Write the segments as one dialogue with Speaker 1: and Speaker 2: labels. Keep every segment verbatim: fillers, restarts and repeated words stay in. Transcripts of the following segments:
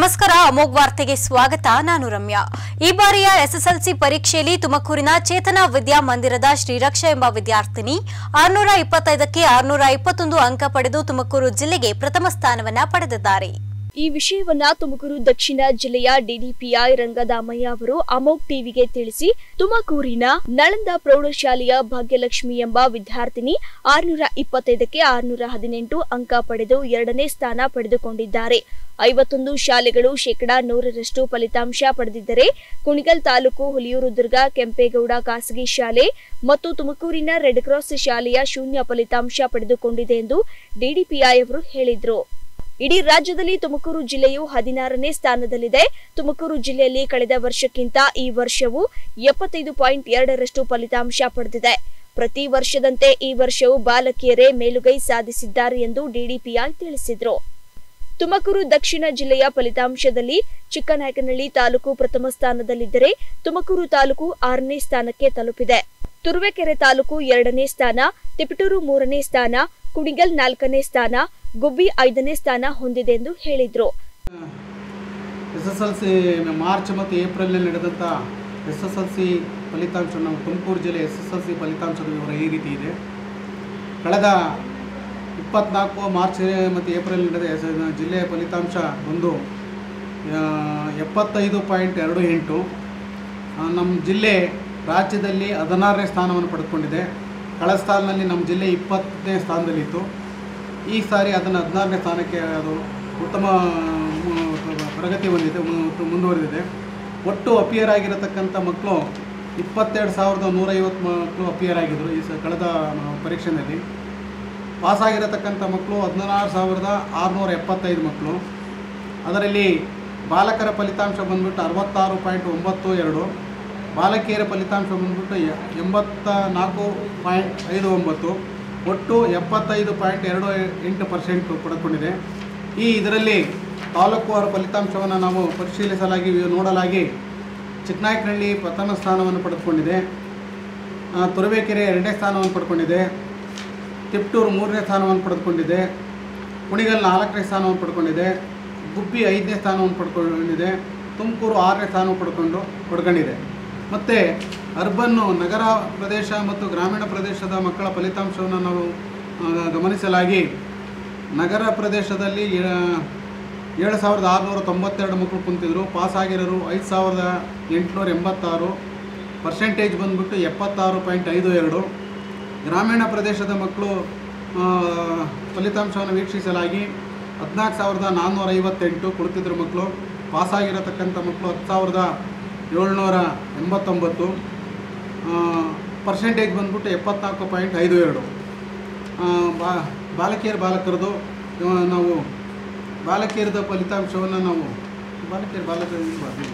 Speaker 1: ನಮಸ್ಕಾರ ಅಮೋಘ್ ವಾರ್ತೆಗೆ ಸ್ವಾಗತ. ನಾನು ರಮ್ಯಾ. ಈ ಬಾರಿಯ ಎಸ್ಎಸ್ಎಲ್ಸಿ ಪರೀಕ್ಷೆಯಲ್ಲಿ ತುಮಕೂರಿನ ಚೇತನ ವಿದ್ಯಾಮಂದಿರದ ಶ್ರೀರಕ್ಷಾ ಎಂಬ ವಿದ್ಯಾರ್ಥಿನಿ ಆರುನೂರ ಇಪ್ಪತ್ತೈದಕ್ಕೆ ಆರುನೂರ ಇಪ್ಪತ್ತೊಂದು ಅಂಕ ಪಡೆದು ತುಮಕೂರು ಜಿಲ್ಲೆಗೆ ಪ್ರಥಮ ಸ್ಥಾನವನ್ನ ಪಡೆದಿದ್ದಾರೆ.
Speaker 2: ಈ ವಿಷಯವನ್ನ ತುಮಕೂರು ದಕ್ಷಿಣ ಜಿಲ್ಲೆಯ ಡಿಡಿಪಿಐ ರಂಗದಾಮಯ್ಯ ಅವರು ಅಮೋಘ್ ಟಿವಿಗೆ ತಿಳಿಸಿ, ತುಮಕೂರಿನ ನಳಂದ ಪ್ರೌಢಶಾಲೆಯ ಭಾಗ್ಯಲಕ್ಷ್ಮಿ ಎಂಬ ವಿದ್ಯಾರ್ಥಿನಿ ಆರುನೂರ ಇಪ್ಪತ್ತೈದಕ್ಕೆ ಆರುನೂರ ಹದಿನೆಂಟು ಅಂಕ ಪಡೆದು ಎರಡನೇ ಸ್ಥಾನ ಪಡೆದುಕೊಂಡಿದ್ದಾರೆ. ಐವತ್ತೊಂದು ಶಾಲೆಗಳು ಶೇಕಡಾ ನೂರರಷ್ಟು ಫಲಿತಾಂಶ ಪಡೆದಿದ್ದರೆ ಕುಣಿಗಲ್ ತಾಲೂಕು ಹುಲಿಯೂರು ದುರ್ಗ ಕೆಂಪೇಗೌಡ ಖಾಸಗಿ ಶಾಲೆ ಮತ್ತು ತುಮಕೂರಿನ ರೆಡ್ ಕ್ರಾಸ್ ಶಾಲೆಯ ಶೂನ್ಯ ಫಲಿತಾಂಶ ಪಡೆದುಕೊಂಡಿದೆ ಎಂದು ಡಿಡಿಪಿಐ ಅವರು ಹೇಳಿದರು. ಇಡೀ ರಾಜ್ಯದಲ್ಲಿ ತುಮಕೂರು ಜಿಲ್ಲೆಯು ಹದಿನಾರನೇ ಸ್ಥಾನದಲ್ಲಿದೆ. ತುಮಕೂರು ಜಿಲ್ಲೆಯಲ್ಲಿ ಕಳೆದ ವರ್ಷಕ್ಕಿಂತ ಈ ವರ್ಷವು ಎಪ್ಪತ್ತೈದು ಪಾಯಿಂಟ್ ಎರಡರಷ್ಟು ಫಲಿತಾಂಶ ಪಡೆದಿದೆ. ಪ್ರತಿ ವರ್ಷದಂತೆ ಈ ವರ್ಷವೂ ಬಾಲಕಿಯರೇ ಮೇಲುಗೈ ಸಾಧಿಸಿದ್ದಾರೆ ಎಂದು ಡಿಡಿಪಿಐ ತಿಳಿಸಿದರು. ತುಮಕೂರು ದಕ್ಷಿಣ ಜಿಲ್ಲೆಯ ಫಲಿತಾಂಶದಲ್ಲಿ ಚಿಕ್ಕನಾಯಕನಹಳ್ಳಿ ತಾಲೂಕು ಪ್ರಥಮ ಸ್ಥಾನದಲ್ಲಿದ್ದರೆ ತುಮಕೂರು ತಾಲೂಕು ಆರನೇ ಸ್ಥಾನಕ್ಕೆ ತಲುಪಿದೆ. ತುರುವೇಕೆರೆ ತಾಲೂಕು ಎರಡನೇ ಸ್ಥಾನ, ತಿಪಟೂರು ಮೂರನೇ ಸ್ಥಾನ, ಕುಣಿಗಲ್ ನಾಲ್ಕನೇ ಸ್ಥಾನ, ಗುಬ್ಬಿ ಐದನೇ ಸ್ಥಾನ ಹೊಂದಿದೆ ಎಂದು ಹೇಳಿದರು.
Speaker 3: ಎಸ್ಎಸ್ಎಲ್ಸಿ ಮಾರ್ಚ್ ಮತ್ತು ಏಪ್ರಿಲ್ನಲ್ಲಿ ನಡೆದಂಥ ಎಸ್ಎಸ್ಎಲ್ಸಿ ಫಲಿತಾಂಶ ನಾವು ತುಮಕೂರು ಜಿಲ್ಲೆ ಎಸ್ಎಸ್ಎಲ್ಸಿ ಫಲಿತಾಂಶದ ವಿವರ ಈ ರೀತಿ ಇದೆ. ಕಳೆದ ಇಪ್ಪತ್ನಾಲ್ಕು ಮಾರ್ಚ್ ಮತ್ತು ಏಪ್ರಿಲ್ ನಡೆದ ಎಸ್ ಜಿಲ್ಲೆಯ ಫಲಿತಾಂಶ ಒಂದು ಎಪ್ಪತ್ತೈದು ಪಾಯಿಂಟ್ ಎರಡು ಎಂಟು. ನಮ್ಮ ಜಿಲ್ಲೆ ರಾಜ್ಯದಲ್ಲಿ ಹದಿನಾರನೇ ಸ್ಥಾನವನ್ನು ಪಡೆದುಕೊಂಡಿದೆ. ಕಳೆದ ಸಾಲಿನಲ್ಲಿ ನಮ್ಮ ಜಿಲ್ಲೆ ಇಪ್ಪತ್ತನೇ ಸ್ಥಾನದಲ್ಲಿತ್ತು. ಈ ಸಾರಿ ಅದನ್ನು ಹದಿನಾರನೇ ಸ್ಥಾನಕ್ಕೆ ಅದು ಉತ್ತಮ ಪ್ರಗತಿ ಹೊಂದಿದೆ, ಮುಂದುವರೆದಿದೆ. ಒಟ್ಟು ಅಪಿಯರ್ ಆಗಿರತಕ್ಕಂಥ ಮಕ್ಕಳು ಇಪ್ಪತ್ತೆರಡು ಸಾವಿರದ ನೂರೈವತ್ತು ಮಕ್ಕಳು ಅಪಿಯರ್ ಆಗಿದ್ದರು ಈ ಸ ಕಳೆದ ಪರೀಕ್ಷೆಯಲ್ಲಿ. ಪಾಸಾಗಿರತಕ್ಕಂಥ ಮಕ್ಕಳು ಹದಿನಾರು ಸಾವಿರದ ಆರುನೂರ ಎಪ್ಪತ್ತೈದು ಮಕ್ಕಳು. ಅದರಲ್ಲಿ ಬಾಲಕರ ಫಲಿತಾಂಶ ಬಂದುಬಿಟ್ಟು ಅರವತ್ತಾರು ಪಾಯಿಂಟ್ ಒಂಬತ್ತು ಎರಡು, ಬಾಲಕಿಯರ ಫಲಿತಾಂಶ ಬಂದುಬಿಟ್ಟು ಎಂಬತ್ತ ನಾಲ್ಕು ಪಾಯಿಂಟ್ ಐದು ಒಂಬತ್ತು, ಒಟ್ಟು ಎಪ್ಪತ್ತೈದು ಪಾಯಿಂಟ್ ಎರಡು ಎಂಟು ಪರ್ಸೆಂಟ್ ಪಡೆದುಕೊಂಡಿದೆ. ಈ ಇದರಲ್ಲಿ ತಾಲೂಕುವಾರು ಫಲಿತಾಂಶವನ್ನು ನಾವು ಪರಿಶೀಲಿಸಲಾಗಿ ನೋಡಲಾಗಿ ಚಿಕ್ಕನಾಯಕನಹಳ್ಳಿ ಪ್ರಥಮ ಸ್ಥಾನವನ್ನು ಪಡೆದುಕೊಂಡಿದೆ, ತುರುವೇಕೆರೆ ಎರಡನೇ ಸ್ಥಾನವನ್ನು ಪಡ್ಕೊಂಡಿದೆ, ತಿಪಟೂರು ಮೂರನೇ ಸ್ಥಾನವನ್ನು ಪಡೆದುಕೊಂಡಿದೆ, ಕುಣಿಗಲ್ ನಾಲ್ಕನೇ ಸ್ಥಾನವನ್ನು ಪಡ್ಕೊಂಡಿದೆ, ಗುಬ್ಬಿ ಐದನೇ ಸ್ಥಾನವನ್ನು ಪಡ್ಕೊಂಡಿದೆ, ತುಮಕೂರು ಆರನೇ ಸ್ಥಾನವನ್ನು ಪಡ್ಕೊಂಡು ಪಡ್ಕೊಂಡಿದೆ. ಮತ್ತು ಅರ್ಬನ್ನು ನಗರ ಪ್ರದೇಶ ಮತ್ತು ಗ್ರಾಮೀಣ ಪ್ರದೇಶದ ಮಕ್ಕಳ ಫಲಿತಾಂಶವನ್ನು ನಾವು ಗಮನಿಸಲಾಗಿ ನಗರ ಪ್ರದೇಶದಲ್ಲಿ ಏಳು ಸಾವಿರದ ಆರುನೂರ ತೊಂಬತ್ತೆರಡು ಮಕ್ಕಳು ಕುಂತಿದ್ರು. ಪಾಸಾಗಿರೋರು ಐದು ಸಾವಿರದ ಎಂಟುನೂರ ಎಂಬತ್ತಾರು, ಪರ್ಸೆಂಟೇಜ್ ಬಂದುಬಿಟ್ಟು ಎಪ್ಪತ್ತಾರು ಪಾಯಿಂಟ್ ಐದು ಎರಡು. ಗ್ರಾಮೀಣ ಪ್ರದೇಶದ ಮಕ್ಕಳು ಫಲಿತಾಂಶವನ್ನು ವೀಕ್ಷಿಸಲಾಗಿ ಹದಿನಾಲ್ಕು ಸಾವಿರದ ನಾನ್ನೂರ ಐವತ್ತೆಂಟು ಕುಳಿತಿದ್ರು ಮಕ್ಕಳು. ಪಾಸಾಗಿರತಕ್ಕಂಥ ಮಕ್ಕಳು ಹತ್ತು ಸಾವಿರದ ಏಳ್ನೂರ ಎಂಬತ್ತೊಂಬತ್ತು, ಪರ್ಸೆಂಟೇಜ್ ಬಂದ್ಬಿಟ್ಟು ಎಪ್ಪತ್ನಾಲ್ಕು ಪಾಯಿಂಟ್ ಐದು ಎರಡು. ಬಾ ಬಾಲಕಿಯರ ಬಾಲಕರದು ನಾವು ಬಾಲಕಿಯರದ ಫಲಿತಾಂಶವನ್ನು ನಾವು ಬಾಲಕಿಯರ ಬಾಲಕರ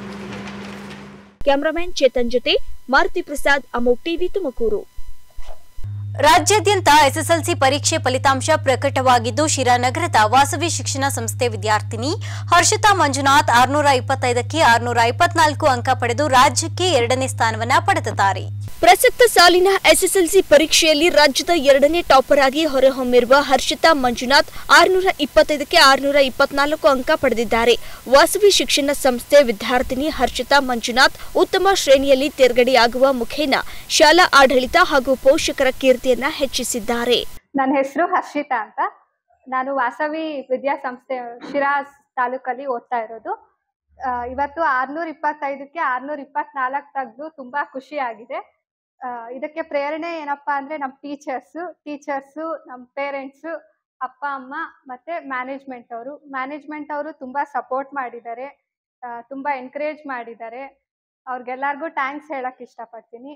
Speaker 2: ಕ್ಯಾಮರಾಮನ್ ಚೇತನ್ ಜೊತೆ ಮಾರುತಿ ಪ್ರಸಾದ್, ಅಮೋಘ್ ಟಿವಿ, ತುಮಕೂರು.
Speaker 1: ರಾಜ್ಯಾದ್ಯಂತ ಎಸ್ಎಸ್ಎಲ್ಸಿ ಪರೀಕ್ಷೆ ಫಲಿತಾಂಶ ಪ್ರಕಟವಾಗಿದ್ದು, ಶಿರಾನಗರದ ವಾಸವಿ ಶಿಕ್ಷಣ ಸಂಸ್ಥೆ ವಿದ್ಯಾರ್ಥಿನಿ ಹರ್ಷಿತಾ ಮಂಜುನಾಥ್ ಆರುನೂರ ಇಪ್ಪತ್ತೈದಕ್ಕೆ ಆರುನೂರ ಇಪ್ಪತ್ನಾಲ್ಕು ಅಂಕ ಪಡೆದು ರಾಜ್ಯಕ್ಕೆ ಎರಡನೇ ಸ್ಥಾನವನ್ನ ಪಡೆದಿದ್ದಾರೆ.
Speaker 2: ಪ್ರಸಕ್ತ ಸಾಲಿನ ಎಸ್ಎಸ್ಎಲ್ಸಿ ಪರೀಕ್ಷೆಯಲ್ಲಿ ರಾಜ್ಯದ ಎರಡನೇ ಟಾಪರ್ ಆಗಿ ಹೊರಹೊಮ್ಮಿರುವ ಹರ್ಷಿತಾ ಮಂಜುನಾಥ್ ಆರುನೂರ ಇಪ್ಪತ್ತೈದಕ್ಕೆ ಆರುನೂರ ಇಪ್ಪತ್ನಾಲ್ಕು ಅಂಕ ಪಡೆದಿದ್ದಾರೆ. ವಾಸವಿ ಶಿಕ್ಷಣ ಸಂಸ್ಥೆ ವಿದ್ಯಾರ್ಥಿನಿ ಹರ್ಷಿತಾ ಮಂಜುನಾಥ್ ಉತ್ತಮ ಶ್ರೇಣಿಯಲ್ಲಿ ತೇರ್ಗಡೆಯಾಗುವ ಮುಖೇನ ಶಾಲಾ ಆಡಳಿತ ಹಾಗೂ ಪೋಷಕರ ಕೀರ್ತಿಯನ್ನ ಹೆಚ್ಚಿಸಿದ್ದಾರೆ.
Speaker 4: ನನ್ನ ಹೆಸರು ಹರ್ಷಿತಾ ಅಂತ. ನಾನು ವಾಸವಿ ವಿದ್ಯಾಸಂಸ್ಥೆ ಶಿರಾ ತಾಲೂಕಲ್ಲಿ ಓದ್ತಾ ಇರೋದು. ಇವತ್ತು ಆರ್ನೂರ ಇಪ್ಪತ್ತೈದಕ್ಕೆ ಆರ್ನೂರ ಇಪ್ಪತ್ನಾಲ್ಕು ತೆಗೆದು ತುಂಬಾ ಖುಷಿ ಆಗಿದೆ. ಇದಕ್ಕೆ ಪ್ರೇರಣೆ ಏನಪ್ಪಾ ಅಂದ್ರೆ ನಮ್ಮ ಟೀಚರ್ಸು ಟೀಚರ್ಸು ನಮ್ಮ ಪೇರೆಂಟ್ಸು, ಅಪ್ಪ ಅಮ್ಮ ಮತ್ತೆ ಮ್ಯಾನೇಜ್ಮೆಂಟ್ ಅವರು ಮ್ಯಾನೇಜ್ಮೆಂಟ್ ಅವರು ತುಂಬಾ ಸಪೋರ್ಟ್ ಮಾಡಿದ್ದಾರೆ, ತುಂಬಾ ಎನ್ಕರೇಜ್ ಮಾಡಿದ್ದಾರೆ. ಅವ್ರಿಗೆಲ್ಲರಿಗೂ ಥ್ಯಾಂಕ್ಸ್ ಹೇಳಕ್ ಇಷ್ಟಪಡ್ತೀನಿ.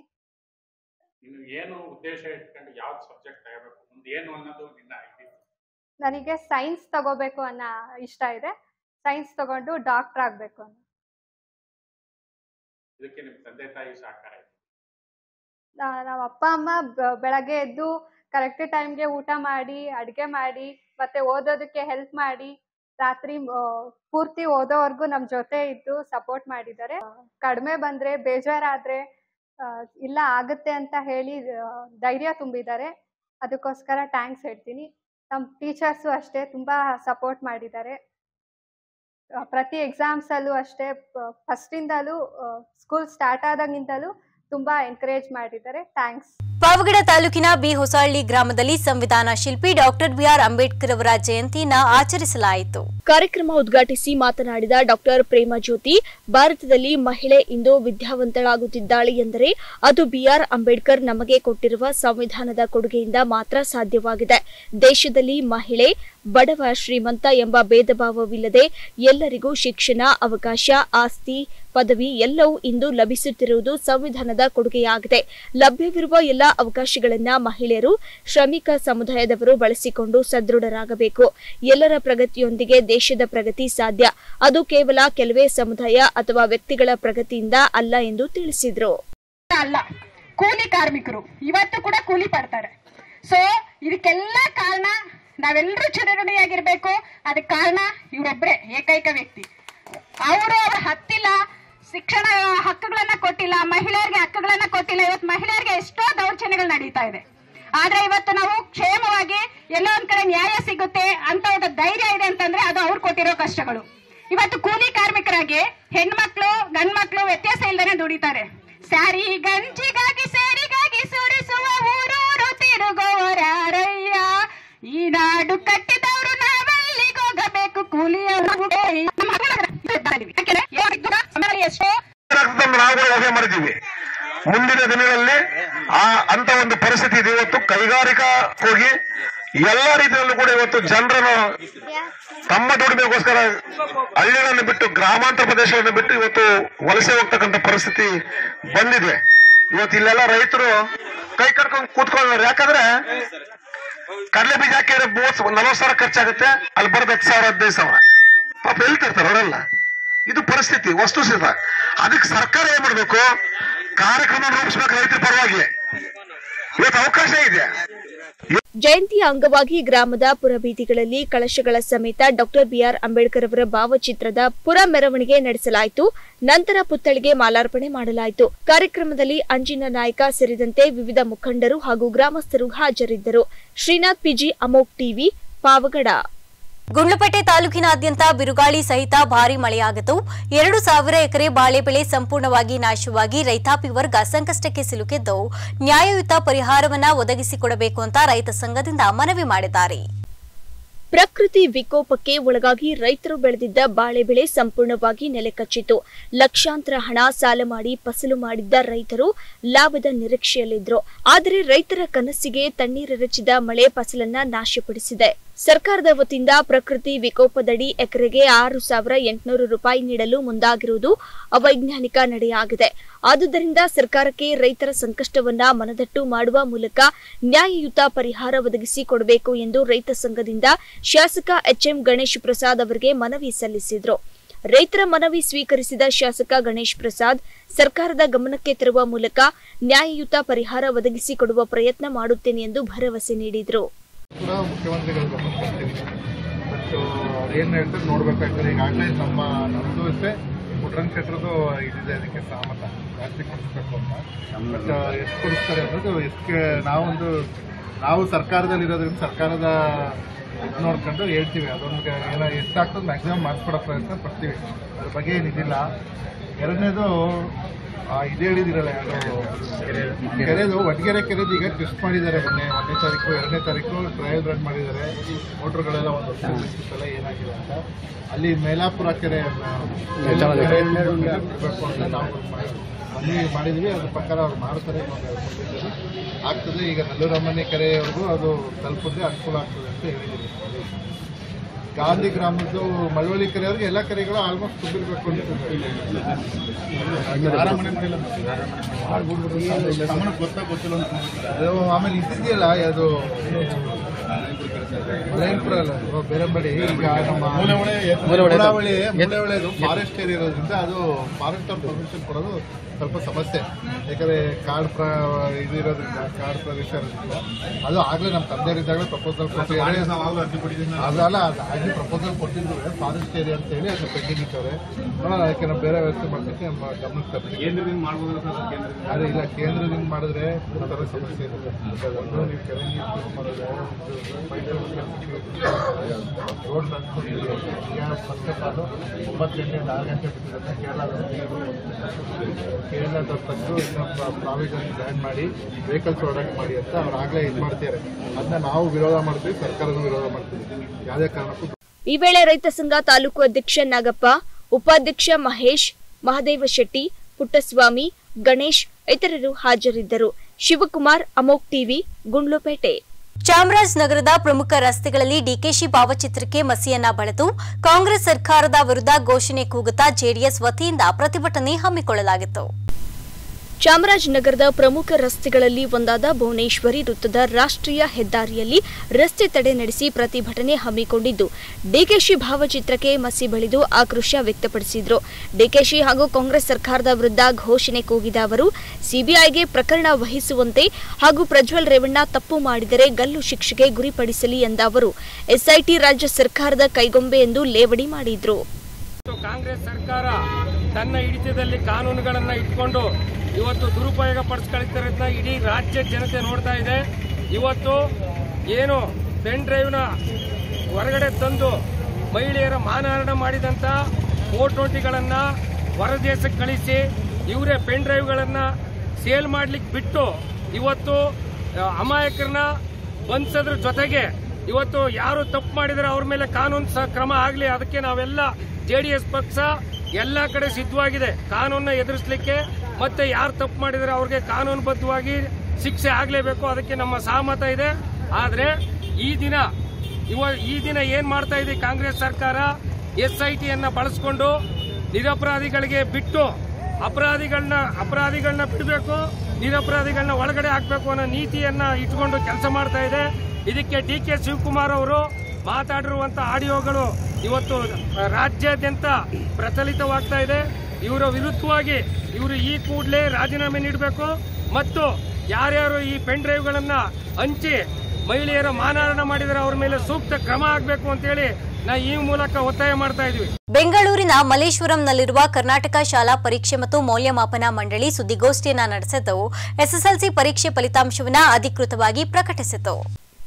Speaker 5: ಏನು ಉದ್ದೇಶ ಇಟ್ಕೊಂಡು ಯಾವ ಸಬ್ಜೆಕ್ಟ್ ತಗೋಬೇಕು, ಮುಂದೆ ಏನು ಅನ್ನೋದು ನಿನ್ನ ಐಡಿಯಾ?
Speaker 4: ನನಗೆ ಸೈನ್ಸ್ ತಗೋಬೇಕು ಅನ್ನೋ ಇಷ್ಟ ಇದೆ. ಸೈನ್ಸ್ ತಗೊಂಡು ಡಾಕ್ಟರ್ ಆಗ್ಬೇಕು ಅನ್ನೋ.
Speaker 5: ಇದಕ್ಕೆ ನಿಮ್ಮ ತಂದೆ ತಾಯಿ ಸಹಕಾರ?
Speaker 4: ನಮ್ಮ ಅಪ್ಪ ಅಮ್ಮ ಬೆಳಗ್ಗೆ ಎದ್ದು ಕರೆಕ್ಟ್ ಟೈಮ್ಗೆ ಊಟ ಮಾಡಿ, ಅಡುಗೆ ಮಾಡಿ, ಮತ್ತೆ ಓದೋದಕ್ಕೆ ಹೆಲ್ಪ್ ಮಾಡಿ, ರಾತ್ರಿ ಪೂರ್ತಿ ಓದೋವರೆಗೂ ನಮ್ಮ ಜೊತೆ ಇದ್ದು ಸಪೋರ್ಟ್ ಮಾಡಿದ್ದಾರೆ. ಕಡಿಮೆ ಬಂದ್ರೆ, ಬೇಜಾರಾದ್ರೆ ಇಲ್ಲ ಆಗುತ್ತೆ ಅಂತ ಹೇಳಿ ಧೈರ್ಯ ತುಂಬಿದ್ದಾರೆ. ಅದಕ್ಕೋಸ್ಕರ ಥ್ಯಾಂಕ್ಸ್ ಹೇಳ್ತೀನಿ. ನಮ್ಮ ಟೀಚರ್ಸು ಅಷ್ಟೇ ತುಂಬಾ ಸಪೋರ್ಟ್ ಮಾಡಿದ್ದಾರೆ. ಪ್ರತಿ ಎಕ್ಸಾಮ್ಸಲ್ಲೂ ಅಷ್ಟೇ ಫಸ್ಟಿಂದಲೂ ಸ್ಕೂಲ್ ಸ್ಟಾರ್ಟ್ ಆದಾಗಿಂದಲೂ ತುಂಬಾ ಎನ್ಕರೇಜ್ ಮಾಡಿದ್ದಾರೆ. ಥ್ಯಾಂಕ್ಸ್.
Speaker 1: ಪಾವಗಡ ತಾಲೂಕಿನ ಬಿ ಹೊಸಹಳ್ಳಿ ಗ್ರಾಮದಲ್ಲಿ ಸಂವಿಧಾನ ಶಿಲ್ಪಿ ಡಾಕ್ಟರ್ ಬಿಆರ್ ಅಂಬೇಡ್ಕರ್ ಅವರ ಜಯಂತಿಯನ್ನು ಆಚರಿಸಲಾಯಿತು.
Speaker 2: ಕಾರ್ಯಕ್ರಮ ಉದ್ಘಾಟಿಸಿ ಮಾತನಾಡಿದ ಡಾಕ್ಟರ್ ಪ್ರೇಮಜ್ಯೋತಿ, ಭಾರತದಲ್ಲಿ ಮಹಿಳೆ ಇಂದು ವಿದ್ಯಾವಂತಳಾಗುತ್ತಿದ್ದಾಳೆ ಎಂದರೆ ಅದು ಬಿಆರ್ ಅಂಬೇಡ್ಕರ್ ನಮಗೆ ಕೊಟ್ಟಿರುವ ಸಂವಿಧಾನದ ಕೊಡುಗೆಯಿಂದ ಮಾತ್ರ ಸಾಧ್ಯವಾಗಿದೆ. ದೇಶದಲ್ಲಿ ಮಹಿಳೆ ಬಡವ ಶ್ರೀಮಂತ ಎಂಬ ಭೇದ ಭಾವವಿಲ್ಲದೆ ಎಲ್ಲರಿಗೂ ಶಿಕ್ಷಣ, ಅವಕಾಶ, ಆಸ್ತಿ, ಪದವಿ ಎಲ್ಲವೂ ಇಂದು ಲಭಿಸುತ್ತಿರುವುದು ಸಂವಿಧಾನದ ಕೊಡುಗೆಯಾಗಿದೆ. ಲಭ್ಯವಿರುವ ಎಲ್ಲಾ ಅವಕಾಶಗಳನ್ನ ಮಹಿಳೆಯರು, ಶ್ರಮಿಕ ಸಮುದಾಯದವರು ಬಳಸಿಕೊಂಡು ಸದೃಢರಾಗಬೇಕು. ಎಲ್ಲರ ಪ್ರಗತಿಯೊಂದಿಗೆ ದೇಶದ ಪ್ರಗತಿ ಸಾಧ್ಯ. ಅದು ಕೇವಲ ಕೆಲವೇ ಸಮುದಾಯ ಅಥವಾ ವ್ಯಕ್ತಿಗಳ ಪ್ರಗತಿಯಿಂದ ಅಲ್ಲ ಎಂದು ತಿಳಿಸಿದರು.
Speaker 6: ಅಲ್ಲ, ಕೂಲಿ ಕಾರ್ಮಿಕರು ಇವತ್ತು ಕೂಡ ಕೂಲಿ ಪಡ್ತಾರೆ. ಸೊ ಇದಕ್ಕೆಲ್ಲ ಕಾರಣ ನಾವೆಲ್ಲರೂ ಚುನಾವಣೆಯಾಗಿರ್ಬೇಕು. ಅದಕ್ಕೆ ಕಾರಣ ಇವರೊಬ್ಬರೇ ಏಕೈಕ ವ್ಯಕ್ತಿ. ಅವರು ಅವ್ರ ಹತ್ತಿಲ್ಲ, ಶಿಕ್ಷಣ ಹಕ್ಕುಗಳನ್ನ ಕೊಟ್ಟಿಲ್ಲ, ಮಹಿಳೆಯರಿಗೆ ಹಕ್ಕುಗಳನ್ನ ಕೊಟ್ಟಿಲ್ಲ. ಇವತ್ತು ಮಹಿಳೆಯರಿಗೆ ಎಷ್ಟೋ ದೌರ್ಜನ್ಯಗಳು ನಡೀತಾ ಇದೆ. ಆದ್ರೆ ಇವತ್ತು ನಾವು ಕ್ಷೇಮವಾಗಿ ಎಲ್ಲೋ ಒಂದ್ ಕಡೆ ನ್ಯಾಯ ಸಿಗುತ್ತೆ ಅಂತ ಒಂದು ಧೈರ್ಯ ಇದೆ ಅಂತಂದ್ರೆ ಅದು ಅವ್ರು ಕೊಟ್ಟಿರೋ ಕಷ್ಟಗಳು. ಇವತ್ತು ಕೂಲಿ ಕಾರ್ಮಿಕರಾಗಿ ಹೆಣ್ಮಕ್ಳು ಗಂಡ್ಮಕ್ಳು ವ್ಯತ್ಯಾಸ ಇಲ್ಲದೆ ದುಡಿತಾರೆ. ಸ್ಯಾರಿ ಗಂಜಿಗಾಗಿ ಸೇರಿಗಾಗಿ ಸುರಿಸುವ ಊರೂರು ತಿರುಗುವರಾರಯ್ಯ, ಈ ನಾಡು ಕಟ್ಟಿದವರು ನಾವೆಲ್ಲಿಗೆ ಹೋಗಬೇಕು, ಕೂಲಿಯವರು ಎಷ್ಟೋ
Speaker 7: ನಾವು ಮಾಡಿದ್ದೀವಿ. ಮುಂದಿನ ದಿನಗಳಲ್ಲಿ ಆ ಅಂತ ಒಂದು ಪರಿಸ್ಥಿತಿ ಇದೆ. ಇವತ್ತು ಕೈಗಾರಿಕಾ ಹೋಗಿ ಎಲ್ಲಾ ರೀತಿಯಲ್ಲೂ ಕೂಡ ಇವತ್ತು ಜನರನ್ನು ತಮ್ಮ ದುಡಿಮೆಗೋಸ್ಕರ ಹಳ್ಳಿಗಳನ್ನು ಬಿಟ್ಟು ಗ್ರಾಮಾಂತರ ಪ್ರದೇಶಗಳನ್ನು ಬಿಟ್ಟು ಇವತ್ತು ವಲಸೆ ಹೋಗ್ತಕ್ಕಂಥ ಪರಿಸ್ಥಿತಿ ಬಂದಿದೆ. ಇವತ್ತು ಇಲ್ಲೆಲ್ಲ ರೈತರು ಕೈ ಕಟ್ಕೊಂಡು ಕೂತ್ಕೊಳ್ಳೋರು. ಯಾಕಂದ್ರೆ ಕಡಲೆ ಬೀಜ ಹಾಕಿದ್ರೆ ಮೂವತ್ ನಲವತ್ತು ಸಾವಿರ ಖರ್ಚಾಗುತ್ತೆ, ಅಲ್ಲಿ ಬರೋದು ಹತ್ತು ಸಾವಿರ ಹದಿನೈದು ಸಾವಿರ ಪಾಪ ಹೇಳ್ತಿರ್ತಾರೆ ಅವರೆಲ್ಲ. ಇದು ಪರಿಸ್ಥಿತಿ ವಸ್ತುಸ್ಥಿತ. ಅದಕ್ಕೆ ಸರ್ಕಾರ ಏನ್ ಮಾಡ್ಬೇಕು, ಕಾರ್ಯಕ್ರಮ ರೂಪಿಸಬೇಕು ರೈತರ ಪರವಾಗಿ. ಇವತ್ತು ಅವಕಾಶ ಇದೆ.
Speaker 2: ಜಯಂತಿಯ ಅಂಗವಾಗಿ ಗ್ರಾಮದ ಪುರಬೀದಿಗಳಲ್ಲಿ ಕಳಶಗಳ ಸಮೇತ ಡಾಕ್ಟರ್ ಬಿಆರ್ ಅಂಬೇಡ್ಕರ್ ಅವರ ಭಾವಚಿತ್ರದ ಪುರ ಮೆರವಣಿಗೆ ನಡೆಸಲಾಯಿತು. ನಂತರ ಪುತ್ಥಳಿಗೆ ಮಾಲಾರ್ಪಣೆ ಮಾಡಲಾಯಿತು. ಕಾರ್ಯಕ್ರಮದಲ್ಲಿ ಅಂಜಿನ ನಾಯಕ ಸೇರಿದಂತೆ ವಿವಿಧ ಮುಖಂಡರು ಹಾಗೂ ಗ್ರಾಮಸ್ಥರು ಹಾಜರಿದ್ದರು. Srinath PG, Amogh TV, Pavagada.
Speaker 1: ಗುಂಡ್ಲುಪೇಟೆ ತಾಲೂಕಿನಾದ್ಯಂತ ಬಿರುಗಾಳಿ ಸಹಿತ ಭಾರೀ ಮಳೆಯಾಗಿತ್ತು. ಎರಡು ಸಾವಿರ ಎಕರೆ ಬಾಳೆ ಬೆಳೆ ಸಂಪೂರ್ಣವಾಗಿ ನಾಶವಾಗಿ ರೈತಾಪಿ ವರ್ಗ ಸಂಕಷ್ಟಕ್ಕೆ ಸಿಲುಕಿದ್ದು, ನ್ಯಾಯಯುತ ಪರಿಹಾರವನ್ನು ಒದಗಿಸಿಕೊಡಬೇಕು ಅಂತ ರೈತ ಸಂಘದಿಂದ ಮನವಿ ಮಾಡಿದ್ದಾರೆ.
Speaker 2: ಪ್ರಕೃತಿ ವಿಕೋಪಕ್ಕೆ ಒಳಗಾಗಿ ರೈತರು ಬೆಳೆದಿದ್ದ ಬಾಳೆ ಬೆಳೆ ಸಂಪೂರ್ಣವಾಗಿ ನೆಲೆಕಚ್ಚಿತು. ಲಕ್ಷಾಂತರ ಹಣ ಸಾಲ ಮಾಡಿ ಫಸಲು ಮಾಡಿದ್ದ ರೈತರು ಲಾಭದ ನಿರೀಕ್ಷೆಯಲ್ಲಿದ್ದರು. ಆದರೆ ರೈತರ ಕನಸಿಗೆ ತಣ್ಣೀರೆರಚಿದ ಮಳೆ ಫಸಲನ್ನ ನಾಶಪಡಿಸಿದೆ. ಸರ್ಕಾರದ ವತಿಯಿಂದ ಪ್ರಕೃತಿ ವಿಕೋಪದಡಿ ಎಕರೆಗೆ ಆರು ಸಾವಿರ ಎಂಟುನೂರು ರೂಪಾಯಿ ನೀಡಲು ಮುಂದಾಗಿರುವುದು ಅವೈಜ್ಞಾನಿಕ ನಡೆಯಾಗಿದೆ. ಆದುದರಿಂದ ಸರ್ಕಾರಕ್ಕೆ ರೈತರ ಸಂಕಷ್ಟವನ್ನ ಮನದಟ್ಟು ಮಾಡುವ ಮೂಲಕ ನ್ಯಾಯಯುತ ಪರಿಹಾರ ಒದಗಿಸಿಕೊಡಬೇಕು ಎಂದು ರೈತ ಸಂಘದಿಂದ ಶಾಸಕ ಎಚ್ಎಂ ಗಣೇಶ್ ಪ್ರಸಾದ್ ಅವರಿಗೆ ಮನವಿ ಸಲ್ಲಿಸಿದರು. ರೈತರ ಮನವಿ ಸ್ವೀಕರಿಸಿದ ಶಾಸಕ ಗಣೇಶ್ ಪ್ರಸಾದ್ ಸರ್ಕಾರದ ಗಮನಕ್ಕೆ ತರುವ ಮೂಲಕ ನ್ಯಾಯಯುತ ಪರಿಹಾರ ಒದಗಿಸಿಕೊಡುವ ಪ್ರಯತ್ನ ಮಾಡುತ್ತೇನೆ ಎಂದು ಭರವಸೆ ನೀಡಿದರು.
Speaker 8: ಮುಖ್ಯಮಂತ್ರಿಗಳು ಗಮನಿಸ್ತೀವಿ, ಬಟ್ ಏನ್ ಹೇಳ್ತಾರೆ ನೋಡ್ಬೇಕಾಗ್ತದೆ. ಈಗಾಗಲೇ ನಮ್ಮ ನಮ್ದು ಇಷ್ಟೇ ಪುಟ್ರಂಗ್ ಶೆಟ್ರದು ಇದಿದೆ, ಅದಕ್ಕೆ ಸಹಮತ ಜಾಸ್ತಿ ಕೊಡಿಸ್ಬೇಕು ಅಂತ. ಬಟ್ ಎಷ್ಟು ಕೊಡಿಸ್ತಾರೆ ಅನ್ನೋದು ಎಷ್ಟು ನಾವೊಂದು ನಾವು ಸರ್ಕಾರದಲ್ಲಿ ಇರೋದ್ರಿಂದ ಸರ್ಕಾರದ ಇದು ನೋಡ್ಕೊಂಡು ಹೇಳ್ತೀವಿ. ಅದೊಂದು ಏನೋ ಎಷ್ಟಾಗ್ತದೆ ಮ್ಯಾಕ್ಸಿಮಮ್ ಮಾಡಿಸ್ಕೊಡೋ ಪ್ರಯತ್ನ ಪಡ್ತೀವಿ. ಅದ್ರ ಬಗ್ಗೆ ಏನಿದಿಲ್ಲ. ಎರಡನೇದು ಇದು ಹೇಳಿದಿರಲ್ಲ, ಕೆರೆದು ಒಡ್ಗೆರೆ ಕೆರೆದು ಈಗ ಟೆಸ್ಟ್ ಮಾಡಿದ್ದಾರೆ. ಮೊನ್ನೆ ಒಂದನೇ ತಾರೀಕು ಎರಡನೇ ತಾರೀಕು ಟ್ರಯಲ್ ರನ್ ಮಾಡಿದ್ದಾರೆ. ಮೋಟ್ರುಗಳೆಲ್ಲ ಒಂದು ವರ್ಷ ಎಲ್ಲ ಏನಾಗಿದೆ ಅಂತ. ಅಲ್ಲಿ ಮೇಲಾಪುರ ಕೆರೆ ಬಿಡಬೇಕು ಅಂತ ನಾವು ಮನವಿ ಮಾಡಿದ್ವಿ. ಅದ್ರ ಪ್ರಕಾರ ಅವ್ರು ಮಾಡ್ತಾರೆ, ಆಗ್ತದೆ. ಈಗ ನಲ್ಲೂರಮ್ಮನೆ ಕೆರೆಯವರೆಗೂ ಅದು ತಲುಪುತ್ತೆ, ಅನುಕೂಲ ಆಗ್ತದೆ ಅಂತ ಹೇಳಿದ್ದೀವಿ. ಗಾಂಧಿ ಗ್ರಾಮದ್ದು ಮಳವಳ್ಳಿ ಕೆರೆಯವ್ರಿಗೆ ಎಲ್ಲ ಕೆರೆಗಳು ಆಲ್ಮೋಸ್ಟ್ ತುಂಬಿರ್ಬೇಕು ಅಂತ. ಆಮೇಲೆ ಇದ್ದಿದೆಯಲ್ಲ ಅದು ಮಲಯನಪುರ ಅಲ್ಲ, ಬೇರೆಂಬಡಿ. ಈಗ ನಮ್ಮ ಮೂಲಾವಳಿ ಮೂಲಾವಳಿದು ಫಾರೆಸ್ಟ್ ಏರಿಯಾ ಇರೋದ್ರಿಂದ ಅದು ಫಾರೆಸ್ಟ್ ಅವ್ರ ಪರ್ಮಿಷನ್ ಕೊಡೋದು ಸ್ವಲ್ಪ ಸಮಸ್ಯೆ. ಯಾಕಂದರೆ ಕಾಡು ಪ್ರ ಇದು ಇರೋದ್ರಿಂದ ಕಾಡು ಪ್ರದೇಶ ಇರೋದ್ರಿಂದ ಅದು ಆಗಲೇ ನಮ್ಮ ತಂದೆಯವರಿದ್ದಾಗಲೇ ಪ್ರಪೋಸಲ್ ಕೊಟ್ಟಿದ್ದಾರೆ. ಅದಲ್ಲ, ಅದು ಆಗಲಿ ಪ್ರಪೋಸಲ್ ಕೊಟ್ಟಿದ್ದು ಫಾರೆಸ್ಟ್ ಏರಿಯಾ ಅಂತ ಹೇಳಿ ಅದು ಪೆಂಡಿಂಗ್ ಇಟ್ಟವ್ರೆ. ನೋಡೋಣ, ಅದಕ್ಕೆ ನಾವು ಬೇರೆ ವ್ಯವಸ್ಥೆ ಮಾಡ್ಲಿಕ್ಕೆ ನಮ್ಮ ಗಮನಕ್ಕೆ ತರ್ತೀವಿ. ಕೇಂದ್ರದಿಂದ ಮಾಡ್ಬೋದು ಅದೇ ಇಲ್ಲ, ಕೇಂದ್ರದಿಂದ ಮಾಡಿದ್ರೆ ಈ ಥರ ಸಮಸ್ಯೆ ಇರುತ್ತೆ. ನೀವು ಕೆರೆ ನೀರು ಮಾಡಿದ್ರೆ road transport first of all ಒಂಬತ್ತು ಗಂಟೆಯಿಂದ ಆರು ಗಂಟೆ ಬಿಟ್ಟಿರುತ್ತೆ. ಕೇರಳದಲ್ಲಿ ಕೇರಳದ ಫಸ್ಟು ಇನ್ನೊಂದು ಪ್ರಾವಿಷನ್ ಬ್ಯಾನ್ ಮಾಡಿ ವೆಹಿಕಲ್ಸ್ ಓಡಾಟ ಮಾಡಿ ಅಂತ ಅವ್ರು ಆಗಲೇ ಇದು ಮಾಡ್ತಾರೆ. ಅದನ್ನ ನಾವು ವಿರೋಧ ಮಾಡ್ತೀವಿ, ಸರ್ಕಾರನೂ ವಿರೋಧ ಮಾಡ್ತೀವಿ. ಯಾವುದೇ ಕಾರಣಕ್ಕೂ.
Speaker 2: ಈ ವೇಳೆ ರೈತ ಸಂಘ ತಾಲೂಕು ಅಧ್ಯಕ್ಷ ನಾಗಪ್ಪ, ಉಪಾಧ್ಯಕ್ಷ ಮಹೇಶ್, ಮಹದೇವ ಶೆಟ್ಟಿ, ಪುಟ್ಟಸ್ವಾಮಿ, ಗಣೇಶ್ ಇತರರು ಹಾಜರಿದ್ದರು. ಶಿವಕುಮಾರ್, ಅಮೋಕ್ ಟಿವಿ, ಗುಂಡ್ಲುಪೇಟೆ.
Speaker 1: ಚಾಮರಾಜನಗರದ ಪ್ರಮುಖ ರಸ್ತೆಗಳಲ್ಲಿ ಡಿಕೆಶಿ ಭಾವಚಿತ್ರಕ್ಕೆ ಮಸಿಯನ್ನ ಬಳಿದು ಕಾಂಗ್ರೆಸ್ ಸರ್ಕಾರದ ವಿರುದ್ಧ ಘೋಷಣೆ ಕೂಗುತ್ತಾ ಜೆಡಿಎಸ್ ವತಿಯಿಂದ ಪ್ರತಿಭಟನೆ ಹಮ್ಮಿಕೊಳ್ಳಲಾಗಿತ್ತು.
Speaker 2: ಚಾಮರಾಜನಗರದ ಪ್ರಮುಖ ರಸ್ತೆಗಳಲ್ಲಿ ಒಂದಾದ ಭುವನೇಶ್ವರಿ ವೃತ್ತದ ರಾಷ್ಟ್ರೀಯ ಹೆದ್ದಾರಿಯಲ್ಲಿ ರಸ್ತೆ ತಡೆ ನಡೆಸಿ ಪ್ರತಿಭಟನೆ ಹಮ್ಮಿಕೊಂಡಿದ್ದು, ಡಿಕೆಶಿ ಭಾವಚಿತ್ರಕ್ಕೆ ಮಸಿ ಬಳಿದು ಆಕ್ರೋಶ ವ್ಯಕ್ತಪಡಿಸಿದರು. ಡಿಕೆಶಿ ಹಾಗೂ ಕಾಂಗ್ರೆಸ್ ಸರ್ಕಾರದ ವಿರುದ್ಧ ಘೋಷಣೆ ಕೂಗಿದ ಅವರು ಸಿಬಿಐಗೆ ಪ್ರಕರಣ ವಹಿಸುವಂತೆ ಹಾಗೂ ಪ್ರಜ್ವಲ್ ರೇವಣ್ಣ ತಪ್ಪು ಮಾಡಿದರೆ ಗಲ್ಲು ಶಿಕ್ಷೆಗೆ ಗುರಿಪಡಿಸಲಿ ಎಂದ ಅವರು ಎಸ್ಐಟಿ ರಾಜ್ಯ ಸರ್ಕಾರದ ಕೈಗೊಂಬೆ ಎಂದು ಲೇವಡಿ ಮಾಡಿದ್ರು.
Speaker 9: ಕಾಂಗ್ರೆಸ್ ಸರ್ಕಾರ ತನ್ನ ಹಿಡಿತದಲ್ಲಿ ಕಾನೂನುಗಳನ್ನ ಇಟ್ಕೊಂಡು ಇವತ್ತು ದುರುಪಯೋಗ ಪಡಿಸ್ಕೊಳ್ತಿರೋದನ್ನ ಇಡೀ ರಾಜ್ಯ ಜನತೆ ನೋಡ್ತಾ ಇದೆ. ಇವತ್ತು ಏನು ಪೆನ್ ಡ್ರೈವ್ನ ಹೊರಗಡೆ ತಂದು ಮಹಿಳೆಯರ ಮಾನಹಾರ ಮಾಡಿದಂತ ಫೋರ್ ಟ್ವೆಂಟಿಗಳನ್ನ ಹೊರದೇಶಕ್ಕೆ ಕಳಿಸಿ ಇವರೇ ಪೆನ್ ಡ್ರೈವ್ಗಳನ್ನ ಸೇಲ್ ಮಾಡ್ಲಿಕ್ಕೆ ಬಿಟ್ಟು ಇವತ್ತು ಅಮಾಯಕರನ್ನ ಬಂಧಿಸೋದ್ರ ಜೊತೆಗೆ ಇವತ್ತು ಯಾರು ತಪ್ಪು ಮಾಡಿದರೆ ಅವ್ರ ಮೇಲೆ ಕಾನೂನು ಕ್ರಮ ಆಗಲಿ, ಅದಕ್ಕೆ ನಾವೆಲ್ಲ ಜೆಡಿಎಸ್ ಪಕ್ಷ ಎಲ್ಲ ಕಡೆ ಸಿದ್ಧವಾಗಿದೆ ಕಾನೂನನ್ನ ಎದುರಿಸಲಿಕ್ಕೆ. ಮತ್ತೆ ಯಾರು ತಪ್ಪು ಮಾಡಿದರೆ ಅವ್ರಿಗೆ ಕಾನೂನುಬದ್ಧವಾಗಿ ಶಿಕ್ಷೆ ಆಗಲೇಬೇಕು, ಅದಕ್ಕೆ ನಮ್ಮ ಸಹಮತ ಇದೆ. ಆದರೆ ಈ ದಿನ ಇವ ಈ ದಿನ ಏನ್ ಮಾಡ್ತಾ ಇದೆ ಕಾಂಗ್ರೆಸ್ ಸರ್ಕಾರ, ಎಸ್ಐಟಿಯನ್ನ ಬಳಸಿಕೊಂಡು ನಿರಪರಾಧಿಗಳಿಗೆ ಬಿಟ್ಟು ಅಪರಾಧಿಗಳನ್ನ ಅಪರಾಧಿಗಳನ್ನ ಬಿಡಬೇಕು, ನಿರಪರಾಧಿಗಳನ್ನ ಒಳಗಡೆ ಹಾಕಬೇಕು ಅನ್ನೋ ನೀತಿಯನ್ನ ಇಟ್ಕೊಂಡು ಕೆಲಸ ಮಾಡ್ತಾ ಇದೆ. ಇದಕ್ಕೆ ಡಿ ಕೆ ಶಿವಕುಮಾರ್ ಅವರು ಮಾತಾಡಿರುವಂತ ಆಡಿಯೋಗಳು ಇವತ್ತು ರಾಜ್ಯಾದ್ಯಂತ ಪ್ರಚಲಿತವಾಗ್ತಾ ಇದೆ. ಇವರ ವಿರುದ್ಧವಾಗಿ ಇವರು ಈ ಕೂಡಲೇ ರಾಜೀನಾಮೆ ನೀಡಬೇಕು ಮತ್ತು ಯಾರ್ಯಾರು ಈ ಪೆನ್ ಡ್ರೈವ್ಗಳನ್ನ ಹಂಚಿ ಮಹಿಳೆಯರ ಮಾನಹಾರ ಮಾಡಿದರೆ ಅವರ ಮೇಲೆ ಸೂಕ್ತ ಕ್ರಮ ಆಗಬೇಕು ಅಂತ ಹೇಳಿ ನಾವು ಈ ಮೂಲಕ ಒತ್ತಾಯ ಮಾಡ್ತಾ ಇದ್ವಿ.
Speaker 1: ಬೆಂಗಳೂರಿನ ಮಲ್ಲೇಶ್ವರಂನಲ್ಲಿರುವ ಕರ್ನಾಟಕ ಶಾಲಾ ಪರೀಕ್ಷೆ ಮತ್ತು ಮೌಲ್ಯಮಾಪನ ಮಂಡಳಿ ಸುದ್ದಿಗೋಷ್ಠಿಯನ್ನು ನಡೆಸಿದ್ದು ಎಸ್ಎಸ್ಎಲ್ಸಿ ಪರೀಕ್ಷೆ ಫಲಿತಾಂಶವನ್ನು ಅಧಿಕೃತವಾಗಿ ಪ್ರಕಟಿಸಿತು.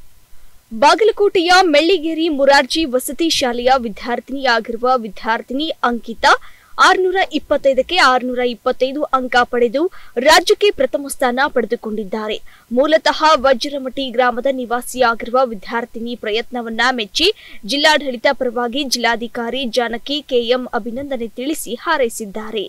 Speaker 2: ಬಾಗಲಕೋಟೆಯ ಮೆಳ್ಳಿಗೇರಿ ಮುರಾರ್ಜಿ ವಸತಿ ಶಾಲೆಯ ವಿದ್ಯಾರ್ಥಿನಿಯಾಗಿರುವ ವಿದ್ಯಾರ್ಥಿನಿ ಅಂಕಿತಾ ಆರುನೂರ ಇಪ್ಪತ್ತೈದಕ್ಕೆ ಆರುನೂರ ಇಪ್ಪತ್ತೈದು ಅಂಕ ಪಡೆದು ರಾಜ್ಯಕ್ಕೆ ಪ್ರಥಮ ಸ್ಥಾನ ಪಡೆದುಕೊಂಡಿದ್ದಾರೆ. ಮೂಲತಃ ವಜ್ರಮಟಿ ಗ್ರಾಮದ ನಿವಾಸಿಯಾಗಿರುವ ವಿದ್ಯಾರ್ಥಿನಿ ಪ್ರಯತ್ನವನ್ನ ಮೆಚ್ಚಿ ಜಿಲ್ಲಾಡಳಿತ ಪರವಾಗಿ ಜಿಲ್ಲಾಧಿಕಾರಿ ಜಾನಕಿ ಕೆಎಂ ಅಭಿನಂದನೆ ತಿಳಿಸಿ ಹಾರೈಸಿದ್ದಾರೆ.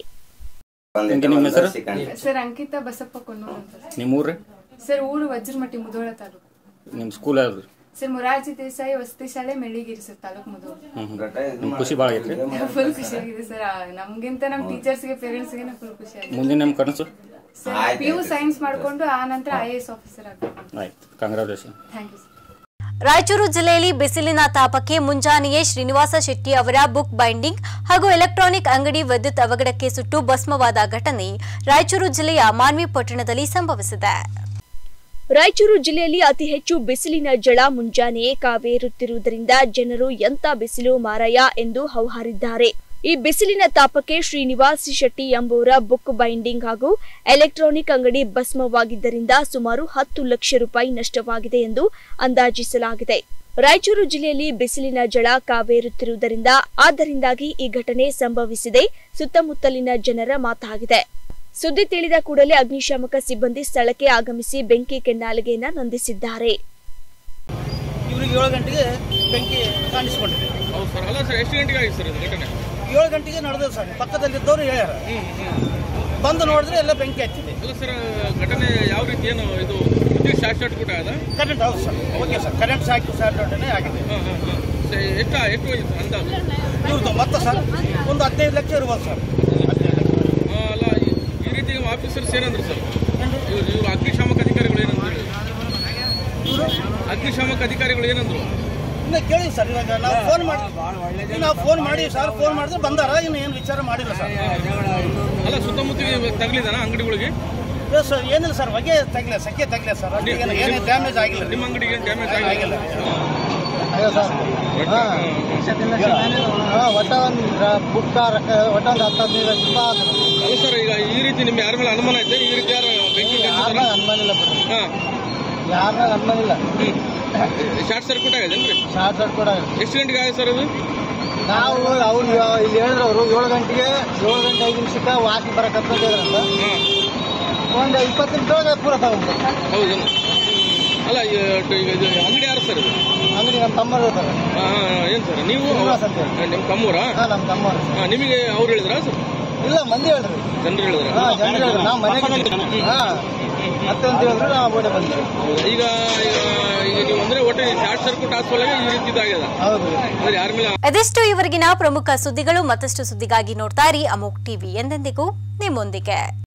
Speaker 10: ಸರ್ ಅಂಕಿತಾ ಬಸಪ್ಪ ಕೊನ್ನೂರು ಅಂತ.
Speaker 11: ನಿಮ್ಮ ಊರು?
Speaker 10: ಸರ್ ಊರು ವಜ್ರಮಟಿ ಮುಧೋಳ ತಾಲೂಕು.
Speaker 11: ನಿಮ್ಮ ಸ್ಕೂಲ್ ಯಾವುದು?
Speaker 10: ಸರ್ ಮೊರಾರ್ಜಿ ದೇಸಾಯಿ ವಸತಿ ಶಾಲೆ ಮೆಳ್ಳಿಗೇರಿ ಸರ್, ತಾಲೂಕು ಮುಧೋಳ.
Speaker 11: ಖುಷಿ ಭಾಳ ಐತ್ರಿ?
Speaker 10: ಫುಲ್ ಖುಷಿ ಆಗಿದೆ ಸರ್, ನಮ್ಗಿಂತ ನಮ್ಮ ಟೀಚರ್ಸ್ಗೆ ಪೇರೆಂಟ್ಸ್ಗೆ ಫುಲ್ ಖುಷಿ ಆಗಿದೆ.
Speaker 11: ಮುಂದಿನ ನಮ್ಮ ಕನಸು
Speaker 10: ಸರ್ ಪಿ ಯು ಸೈನ್ಸ್ ಮಾಡ್ಕೊಂಡು ಆ ನಂತರ ಐ ಎ ಎಸ್ ಆಫೀಸರ್ ಆಗಬೇಕು.
Speaker 11: ಆಯ್ತು, congratulation.
Speaker 10: Thank you sir.
Speaker 1: Raichur ಜಿಲ್ಲೆಯಲ್ಲಿ ಬಿಸಿಲಿನ ತಾಪಕ್ಕೆ ಮುಂಜಾನೆಯೇ ಶ್ರೀನಿವಾಸ ಶೆಟ್ಟಿ ಅವರ ಬುಕ್ ಬೈಂಡಿಂಗ್ ಹಾಗೂ ಎಲೆಕ್ಟ್ರಾನಿಕ್ ಅಂಗಡಿ ವಿದ್ಯುತ್ ಅವಘಡಕ್ಕೆ ಸುಟ್ಟು ಭಸ್ಮವಾದ ಘಟನೆ ರಾಯಚೂರು ಜಿಲ್ಲೆಯ ಮಾನ್ವಿ ಪಟ್ಟಣದಲ್ಲಿ ಸಂಭವಿಸಿದೆ.
Speaker 2: ರಾಯಚೂರು ಜಿಲ್ಲೆಯಲ್ಲಿ ಅತಿ ಹೆಚ್ಚು ಬಿಸಿಲಿನ ಝಳ ಮುಂಜಾನೆಯೇ ಕಾವೇರುತ್ತಿರುವುದರಿಂದ ಜನರು ಎಂತ ಬಿಸಿಲು ಮಾರಾಯ ಎಂದು ಹೌಹಾರಿದ್ದಾರೆ. ಈ ಬಿಸಿಲಿನ ತಾಪಕ್ಕೆ ಶ್ರೀನಿವಾಸ್ ಶೆಟ್ಟಿ ಎಂಬುವರ ಬುಕ್ ಬೈಂಡಿಂಗ್ ಹಾಗೂ ಎಲೆಕ್ಟ್ರಾನಿಕ್ ಅಂಗಡಿ ಭಸ್ಮವಾಗಿದ್ದರಿಂದ ಸುಮಾರು ಹತ್ತು ಲಕ್ಷ ರೂಪಾಯಿ ನಷ್ಟವಾಗಿದೆ ಎಂದು ಅಂದಾಜಿಸಲಾಗಿದೆ. ರಾಯಚೂರು ಜಿಲ್ಲೆಯಲ್ಲಿ ಬಿಸಿಲಿನ ಝಳ ಕಾವೇರುತ್ತಿರುವುದರಿಂದ ಆದ್ದರಿಂದಾಗಿ ಈ ಘಟನೆ ಸಂಭವಿಸಿದೆ ಸುತ್ತಮುತ್ತಲಿನ ಜನರ ಮಾತಾಗಿದೆ. ಸುದ್ದಿ ತಿಳಿದ ಕೂಡಲೇ ಅಗ್ನಿಶಾಮಕ ಸಿಬ್ಬಂದಿ ಸ್ಥಳಕ್ಕೆ ಆಗಮಿಸಿ ಬೆಂಕಿ ಕೆನ್ನಾಲಿಗೆಯನ್ನ ನಂದಿಸಿದ್ದಾರೆ.
Speaker 12: ಇವರಿಗೆ ಏಳು ಗಂಟೆಗೆ ಬೆಂಕಿ ಕಾಣಿಸಿಕೊಂಡಿದೆ. ಏಳು ಗಂಟೆಗೆ ನಡೆದ ಸರ್, ಪಕ್ಕದಲ್ಲಿದ್ದವರು ಹೇಳ್ಯಾರ, ಬಂದು ನೋಡಿದ್ರೆ ಎಲ್ಲ ಬೆಂಕಿ ಹಚ್ಚಿದೆ.
Speaker 13: ಘಟನೆ ಯಾವ ರೀತಿ ಏನು ಇದು ವಿದ್ಯುತ್ ಶಾರ್ಟ್ ಸರ್ಕ್ಯೂಟ್ ಆದ?
Speaker 12: ಕರೆಂಟ್ ಹೌದು sir, okay sir, current short circuit ಆಗಿದೆ.
Speaker 13: ಎಷ್ಟು ಎಷ್ಟು ಅಂದಾಜು
Speaker 12: ಇವ್ರದ್ದು ಮತ್ತೆ ಸರ್ ಒಂದು ಹದಿನೈದು ಲಕ್ಷ ಇರ್ಬೋದು ಸರ್.
Speaker 13: ಅಲ್ಲ, ಈ ರೀತಿ ಆಫೀಸರ್ಸ್ ಏನಂದ್ರು ಸರ್? ಇವರು ಅಗ್ನಿಶಾಮಕ ಅಧಿಕಾರಿಗಳು ಏನಂದ್ರು? ಇವರು ಅಗ್ನಿಶಾಮಕ ಅಧಿಕಾರಿಗಳು ಏನಂದ್ರು?
Speaker 12: ಇನ್ನು ಕೇಳಿ ಸರ್, ಇವಾಗ ನಾವು ಫೋನ್ ಮಾಡಿ ನಾವು ಫೋನ್ ಮಾಡಿ ಸರ್, ಫೋನ್ ಮಾಡಿದ್ರೆ ಬಂದಾರ, ಇನ್ನು ಏನು ವಿಚಾರ ಮಾಡಿಲ್ಲ ಸರ್.
Speaker 13: ಅಲ್ಲ, ಸುತ್ತಮುತ್ತ ತಗಲಿದಾನ ಅಂಗಡಿಗಳಿಗೆ?
Speaker 12: ಸರ್ ಏನಿಲ್ಲ ಸರ್, ಹೊಗೆ ತಗಲಿಲ್ಲ, ಸೆಕೆ ತಗಲಿಲ್ಲ ಸರ್, ಏನು ಡ್ಯಾಮೇಜ್ ಆಗಿಲ್ಲ.
Speaker 13: ನಿಮ್ಮ ಅಂಗಡಿಗೆ ಏನು ಡ್ಯಾಮೇಜ್ ಆಗಿಲ್ಲ?
Speaker 14: ಒಟ್ಟ ಒಂದು ಬುಕ್ ಒಟ್ಟ ಒಂದು ಹತ್ತು ಹದಿನೈದು ಲಕ್ಷ ರೂಪಾಯಿ.
Speaker 13: ಅಲ್ಲ ಸರ್, ಈಗ ಈ ರೀತಿ ನಿಮ್ಗೆ ಯಾರ ಮೇಲೆ ಅನುಮಾನ ಐತೆ? ಈ ರೀತಿ ಯಾರು ಬೆಂಕಿ
Speaker 14: ಅನುಮಾನ ಇಲ್ಲ, ಯಾರ ಮೇಲೆ ಅನುಮಾನ ಇಲ್ಲ.
Speaker 13: ಶಾರ್ಟ್ ಸರ್ಕ್ಯೂಟ್ ಆಗಿದೆ
Speaker 14: ಶಾರ್ಟ್ ಸರ್ಕ್ಯೂಟ್ ಆಗಿದೆ.
Speaker 13: ಎಷ್ಟು ಗಂಟೆಗೆ ಆಗಿದೆ ಸರ್ ಅದು?
Speaker 14: ನಾವು ಅವ್ರು ಇಲ್ಲಿ ಹೇಳಿದ್ರು ಅವರು ಏಳು ಗಂಟೆಗೆ ಏಳು ಗಂಟೆ ಐದು ನಿಮಿಷಕ್ಕೆ ವಾಸನೆ ಬರಕತ್ತ ಹೇಳಿದ್ರಂತ ಒಂದು ಇಪ್ಪತ್ತು ನಿಮಿಷ ಪೂರ ತಗೊಂಡು.
Speaker 13: ಹೌದು. ಅಲ್ಲ ಈಗ ಇದು ಅಂಗಡಿ ಯಾರು ಸರ್ ಇದು?
Speaker 14: ಅಂಗಡಿ ನಮ್ಮ ತಮ್ಮರು ಇರ್ತಾರೆ.
Speaker 13: ಏನ್ ಸರ್ ನೀವು ನಿಮ್ಮ ತಮ್ಮೂರಾ?
Speaker 14: ನಮ್ಮ ತಮ್ಮರು.
Speaker 13: ನಿಮಗೆ ಅವ್ರು ಹೇಳಿದ್ರಾ ಸರ್?
Speaker 14: ಇಲ್ಲ, ಮಂದಿ ಹೇಳಿದ್ರು.
Speaker 13: ಜನರು ಹೇಳಿದ್ರ?
Speaker 14: ಜನರು ಹೇಳಿದ್ರು. ನಾವು ಮನೆಗೆ ಮತ್ತೆ ಅಂತ ಹೇಳಿದ್ರು ನಾವು ಬೋಡೆ ಬಂದ್ವಿ.
Speaker 13: ಈಗ ಈಗ ನೀವು ಅಂದ್ರೆ ಒಟ್ಟೆ ಶಾರ್ಟ್ ಸರ್ಕ್ಯೂಟ್ ಆದ್ಮೇಲೆ ಈ ರೀತಿ ಇದಾಗ್ಯದ.
Speaker 14: ಹೌದು.
Speaker 13: ಅಂದ್ರೆ ಯಾರ ಮೇಲೆ?
Speaker 1: ಅದೆಷ್ಟು ಇವರೆಗಿನ ಪ್ರಮುಖ ಸುದ್ದಿಗಳು. ಮತ್ತಷ್ಟು ಸುದ್ದಿಗಾಗಿ ನೋಡ್ತಾ ಇರಿ ಅಮೋಕ್ ಟಿವಿ, ಎಂದೆಂದಿಗೂ ನಿಮ್ಮೊಂದಿಗೆ.